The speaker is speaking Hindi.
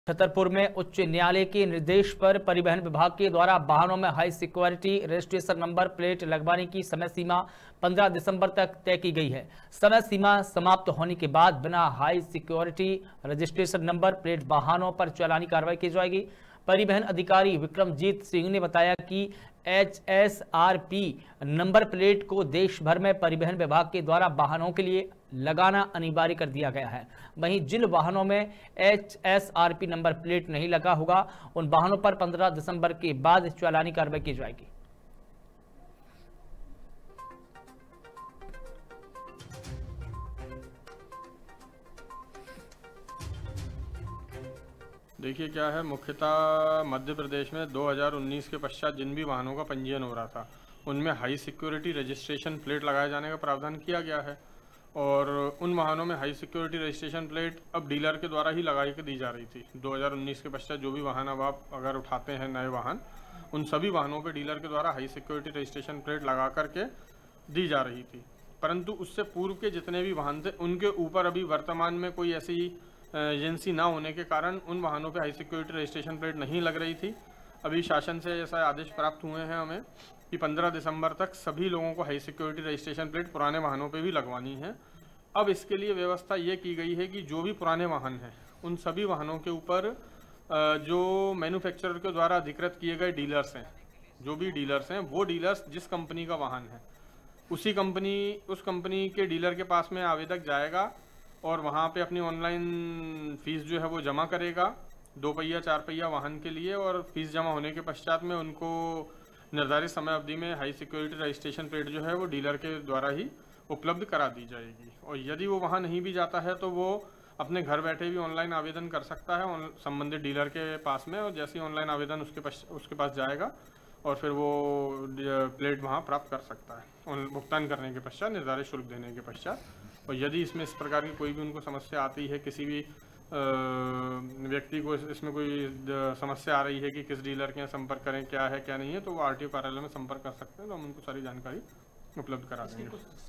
छतरपुर में उच्च न्यायालय के निर्देश पर परिवहन विभाग के द्वारा वाहनों में high security registration number plate लगवाने की समय सीमा 15 दिसंबर तक तय की गई है। समय सीमा समाप्त होने के बाद बिना high security registration number plate वाहनों पर चालानी कार्रवाई की जाएगी। परिवहन अधिकारी विक्रमजीत सिंह ने बताया कि HSRP नंबर प्लेट को देश भर में परिवहन विभाग के द्वारा वाहनों के लिए लगाना अनिवार्य कर दिया गया है। वहीं जिन वाहनों में HSRP नंबर प्लेट नहीं लगा होगा उन वाहनों पर 15 दिसंबर के बाद चालानी कार्रवाई की जाएगी। देखिए क्या है, मुख्यतः मध्य प्रदेश में 2019 के पश्चात जिन भी वाहनों का पंजीयन हो रहा था उनमें हाई सिक्योरिटी रजिस्ट्रेशन प्लेट लगाए जाने का प्रावधान किया गया है और उन वाहनों में हाई सिक्योरिटी रजिस्ट्रेशन प्लेट अब डीलर के द्वारा ही लगाई के दी जा रही थी। 2019 के पश्चात जो भी वाहन अब आप अगर उठाते हैं नए वाहन, उन सभी वाहनों पर डीलर के द्वारा हाई सिक्योरिटी रजिस्ट्रेशन प्लेट लगा करके दी जा रही थी। परंतु उससे पूर्व के जितने भी वाहन थे उनके ऊपर अभी वर्तमान में कोई ऐसी एजेंसी ना होने के कारण उन वाहनों पे हाई सिक्योरिटी रजिस्ट्रेशन प्लेट नहीं लग रही थी। अभी शासन से ऐसा आदेश प्राप्त हुए हैं हमें कि 15 दिसंबर तक सभी लोगों को हाई सिक्योरिटी रजिस्ट्रेशन प्लेट पुराने वाहनों पे भी लगवानी है। अब इसके लिए व्यवस्था ये की गई है कि जो भी पुराने वाहन हैं उन सभी वाहनों के ऊपर जो मैन्युफैक्चरर के द्वारा अधिकृत किए गए डीलर्स हैं, जो भी डीलर्स हैं, वो डीलर्स जिस कंपनी का वाहन है उस कंपनी के डीलर के पास में आवेदक जाएगा और वहाँ पे अपनी ऑनलाइन फ़ीस जो है वो जमा करेगा 2 पहिया 4 पहिया वाहन के लिए, और फीस जमा होने के पश्चात में उनको निर्धारित समय अवधि में हाई सिक्योरिटी रजिस्ट्रेशन प्लेट जो है वो डीलर के द्वारा ही उपलब्ध करा दी जाएगी। और यदि वो वहाँ नहीं भी जाता है तो वो अपने घर बैठे भी ऑनलाइन आवेदन कर सकता है संबंधित डीलर के पास में, और जैसे ही ऑनलाइन आवेदन उसके पास जाएगा और फिर वो प्लेट वहाँ प्राप्त कर सकता है भुगतान करने के पश्चात, निर्धारित शुल्क देने के पश्चात। और यदि इसमें इस प्रकार की कोई भी उनको समस्या आती है, किसी भी व्यक्ति को इसमें कोई समस्या आ रही है कि किस डीलर के यहाँ संपर्क करें, क्या है क्या नहीं है, तो वो RTO कार्यालय में संपर्क कर सकते हैं, तो हम उनको सारी जानकारी उपलब्ध करा देंगे।